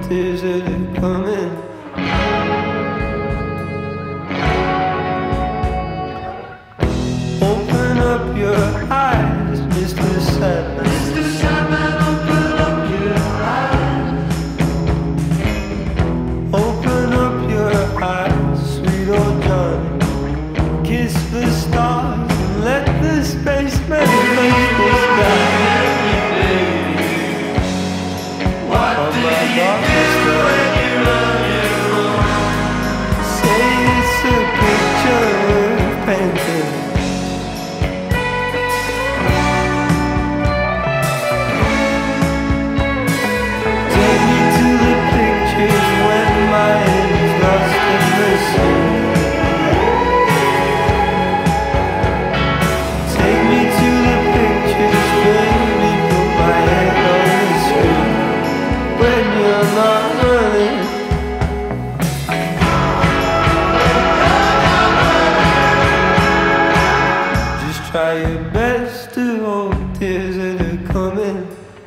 tears that are coming. Open up your eyes, Mr. Sandman. Mr. Sandman, open up your eyes. Open up your eyes, sweet old Johnny. Kiss the stars and let the spaceman make the sky. What do you do when you're on your own? Say it's a picture worth painting. Take me to the pictures when my head is lost in the sea. Take me to the pictures, baby, put my head on the screen. When you're not running, just try your best to hold tears that are coming.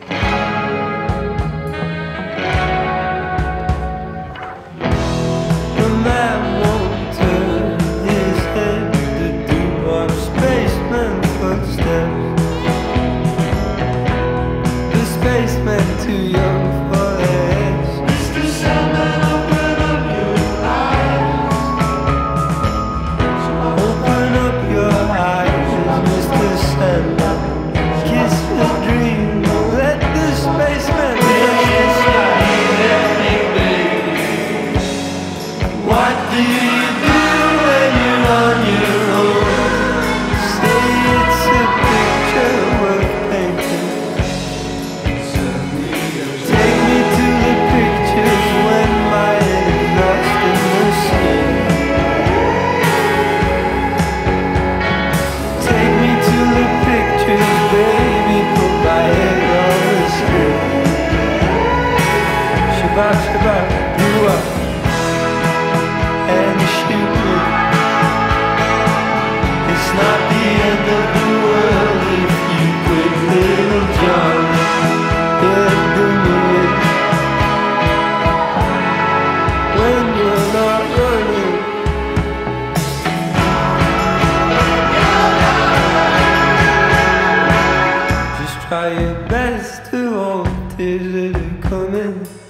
The man won't turn his head, the doo-wop spaceman footsteps. The spaceman too young for their heads. Mr. Sandman, open up your eyes. Open up your eyes, Mr. Sandman. Kiss the dream, let the spaceman touch the sky. What do you do when you're on your own? Say it's a picture worth painting. Take me to the pictures when my head is lost in the sea. Take me to the pictures, baby, put my head on the screen. Shabbat, Shabbat, you up and shoot me. It's not the end of the world if you quit, little John. Yeah, do me in. When you're not running, just try your best to hold tears that are coming.